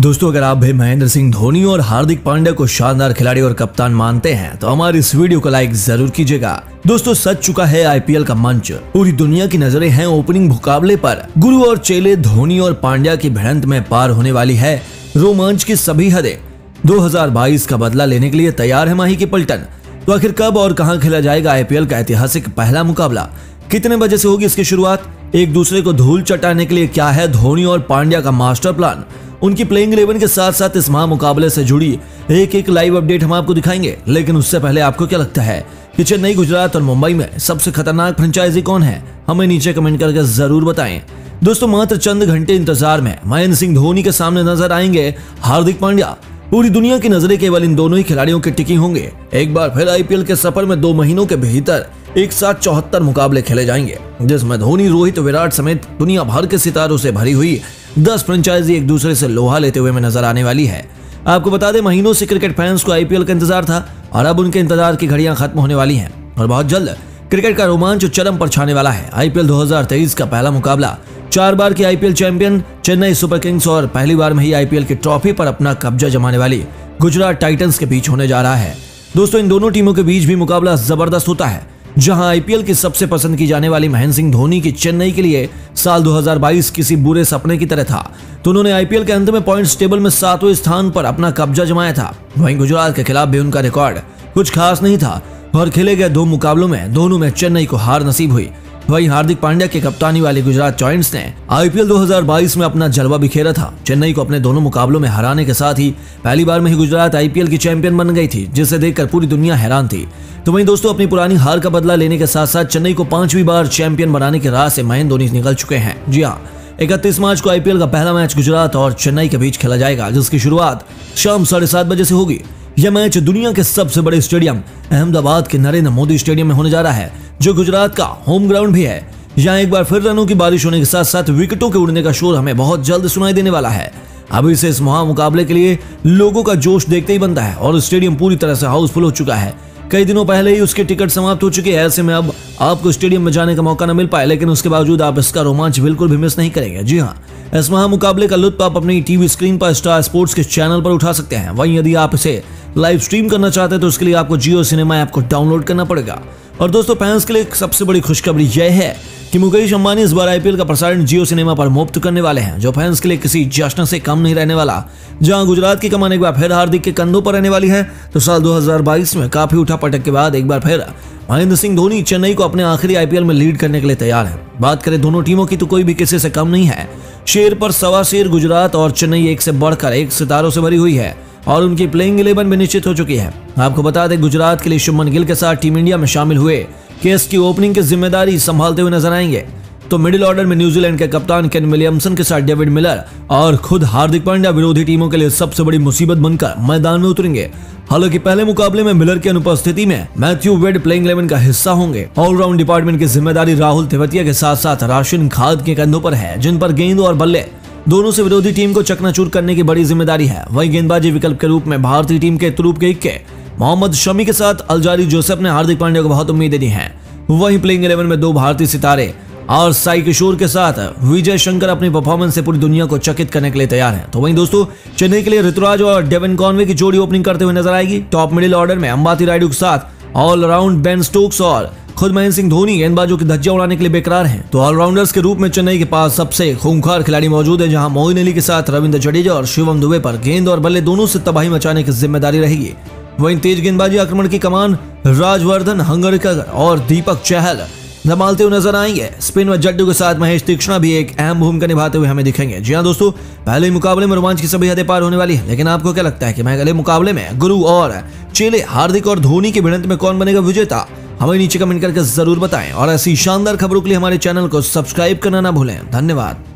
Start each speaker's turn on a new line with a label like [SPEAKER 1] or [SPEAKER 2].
[SPEAKER 1] दोस्तों, अगर आप भी महेंद्र सिंह धोनी और हार्दिक पांड्या को शानदार खिलाड़ी और कप्तान मानते हैं तो हमारी इस वीडियो को लाइक जरूर कीजिएगा। दोस्तों, सच चुका है आईपीएल का मंच। पूरी दुनिया की नजरें हैं ओपनिंग मुकाबले पर। गुरु और चेले धोनी और पांड्या की भिड़ंत में पार होने वाली है रोमांच की सभी हदें। 2022 का बदला लेने के लिए तैयार है माही की पलटन। तो आखिर कब और कहां खेला जाएगा आईपीएल का ऐतिहासिक पहला मुकाबला? कितने बजे से होगी इसकी शुरुआत? एक दूसरे को धूल चटाने के लिए क्या है धोनी और पांड्या का मास्टर प्लान? उनकी प्लेइंग 11 के साथ साथ इस महामुकाबले से जुड़ी एक लाइव अपडेट हम आपको दिखाएंगे। लेकिन उससे पहले आपको क्या लगता है कि चेन्नई, गुजरात और मुंबई में सबसे खतरनाक फ्रेंचाइजी कौन है? हमें नीचे कमेंट करके जरूर बताएं। दोस्तों, मात्र चंद घंटे इंतजार में महेंद्र सिंह धोनी के सामने नजर आएंगे हार्दिक पांड्या। पूरी दुनिया की नजरें केवल इन दोनों ही खिलाड़ियों की टिकी होंगे। एक बार फिर आईपीएल के सफर में 2 महीनों के भीतर एक साथ 74 मुकाबले खेले जाएंगे, जिसमें धोनी, रोहित, विराट समेत दुनिया भर के सितारों से भरी हुई 10 फ्रेंचाइजी एक दूसरे से लोहा लेते हुए में नजर आने वाली है। आपको बता दें, महीनों से क्रिकेट फैंस को आईपीएल का इंतजार था और अब उनके इंतजार की घड़ियां खत्म होने वाली हैं और बहुत जल्द क्रिकेट का रोमांच चरम पर छाने वाला है। आईपीएल 2023 का पहला मुकाबला 4 बार की IPL champion Chennai Super Kings और पहली बार में ही आईपीएल की ट्रॉफी पर अपना कब्जा जमाने वाली गुजरात टाइटंस के बीच होने जा रहा है। दोस्तों, इन दोनों टीमों के बीच भी मुकाबला जबरदस्त होता है, जहां आईपीएल की सबसे पसंद की जाने वाली महेंद्र सिंह धोनी की चेन्नई के लिए साल 2022 किसी बुरे सपने की तरह था। तो उन्होंने आईपीएल के अंत में पॉइंट्स टेबल में 7वें स्थान पर अपना कब्जा जमाया था। वहीं गुजरात के खिलाफ भी उनका रिकॉर्ड कुछ खास नहीं था और खेले गए 2 मुकाबलों में दोनों में चेन्नई को हार नसीब हुई। वहीं हार्दिक पांड्या की कप्तानी वाली गुजरात जॉइंट्स ने आईपीएल 2022 में अपना जलवा बिखेरा था। चेन्नई को अपने दोनों मुकाबलों में हराने के साथ ही पहली बार में ही गुजरात आईपीएल की चैंपियन बन गई थी, जिसे देखकर पूरी दुनिया हैरान थी। तो वहीं दोस्तों, अपनी पुरानी हार का बदला लेने के साथ साथ चेन्नई को 5वीं बार चैंपियन बनाने की राह से महेंद्र धोनी निकल चुके हैं। जी हाँ, 31 मार्च को आईपीएल का पहला मैच गुजरात और चेन्नई के बीच खेला जाएगा, जिसकी शुरुआत शाम 7:30 बजे से होगी। यह मैच दुनिया के सबसे बड़े स्टेडियम अहमदाबाद के नरेंद्र मोदी स्टेडियम में होने जा रहा है, जो गुजरात का होम ग्राउंड भी है। यहाँ एक बार फिर रनों की बारिश होने के साथ साथ विकेटों के उड़ने का शोर हमें बहुत जल्द सुनाई देने वाला है। अभी से इस महामुकाबले के लिए लोगों का जोश देखते ही बनता है और स्टेडियम पूरी तरह से हाउसफुल हो चुका है। कई दिनों पहले ही उसके टिकट समाप्त हो चुके हैं। ऐसे में अब आपको स्टेडियम में जाने का मौका न मिल पाए, लेकिन उसके बावजूद आप इसका रोमांच बिल्कुल भी मिस नहीं करेंगे। जी हाँ, इस महामुकाबले का लुत्फ आप अपनी टीवी स्क्रीन पर स्टार स्पोर्ट्स के चैनल पर उठा सकते हैं। वहीं यदि आप इसे लाइव स्ट्रीम करना चाहते हैं तो उसके लिए आपको जियो सिनेमा ऐप को डाउनलोड करना पड़ेगा। और दोस्तों, फैंस के लिए एक सबसे बड़ी खुशखबरी यह है कि मुकेश अंबानी इस बार आईपीएल का प्रसारण जियो सिनेमा पर मुफ्त करने वाले हैं, जो फैंस के लिए किसी जश्न से कम नहीं रहने वाला। जहां गुजरात की कमान एक बार फिर हार्दिक के कंधों पर रहने वाली है, तो साल 2022 में काफी उठापटक के बाद एक बार फिर महेंद्र सिंह धोनी चेन्नई को अपने आखिरी आईपीएल में लीड करने के लिए तैयार है। बात करें दोनों टीमों की तो कोई भी किसी से कम नहीं है। शेर पर सवा शेर गुजरात और चेन्नई एक से बढ़कर एक सितारों से भरी हुई है और उनकी प्लेइंग 11 भी निश्चित हो चुकी है। आपको बता दें, गुजरात के लिए शुभमन गिल के साथ टीम इंडिया में शामिल हुए केएस की ओपनिंग की जिम्मेदारी संभालते हुए नजर आएंगे। तो मिडिल ऑर्डर में न्यूजीलैंड के कप्तान केन विलियमसन के साथ डेविड मिलर और खुद हार्दिक पांड्या विरोधी टीमों के लिए सबसे बड़ी मुसीबत बनकर मैदान में उतरेंगे। हालांकि पहले मुकाबले में मिलर की अनुपस्थिति में मैथ्यू वेड प्लेइंग 11 का हिस्सा होंगे। ऑलराउंड डिपार्टमेंट की जिम्मेदारी राहुल तेवतिया के साथ साथ राशिन खाद के कंधों पर है, जिन पर गेंद और बल्ले दोनों से विरोधी टीम को चकनाचूर करने की बड़ी जिम्मेदारी है। वहीं गेंदबाजी विकल्प के रूप में भारतीय टीम के तुरूप के इक्के मोहम्मद शमी के साथ अलजारी जोसेफ ने हार्दिक पांड्या को बहुत उम्मीदें दी हैं। वहीं प्लेइंग 11 में 2 भारतीय सितारे और साई किशोर के साथ विजय शंकर अपनी परफॉर्मेंस से पूरी दुनिया को चकित करने के लिए तैयार हैं। तो वहीं दोस्तों, चेन्नई के लिए ऋतुराज और डेविन कॉनवे की जोड़ी ओपनिंग करते हुए नजर आएगी। टॉप मिडिल ऑर्डर में अंबाती रायडू के साथ ऑलराउंड बेन स्टोक्स और खुद महेंद्र सिंह धोनी गेंदबाजों की धज्जियां उड़ाने के लिए बेकरार हैं। तो ऑलराउंडर्स के रूप में चेन्नई के पास सबसे खूंखार खिलाड़ी मौजूद है, जहां मोइन अली के साथ रविंद्र जडेजा और शिवम दुबे पर गेंद और बल्ले दोनों से तबाही मचाने की जिम्मेदारी रहेगी। वहीं तेज गेंदबाजी आक्रमण की कमान राजवर्धन हंगरकर और दीपक चहल संभालते हुए नजर आएंगे। स्पिन व जड्डू के साथ महेश तीक्ष्णा भी एक अहम भूमिका निभाते हुए हमें दिखेंगे। जी हाँ दोस्तों, पहले मुकाबले में रोमांच की सभी हदें पार होने वाली है, लेकिन आपको क्या लगता है कि अगले मुकाबले में गुरु और चेले हार्दिक और धोनी की भिड़ंत में कौन बनेगा विजेता? हमें नीचे कमेंट करके जरूर बताएं और ऐसी शानदार खबरों के लिए हमारे चैनल को सब्सक्राइब करना ना भूलें। धन्यवाद।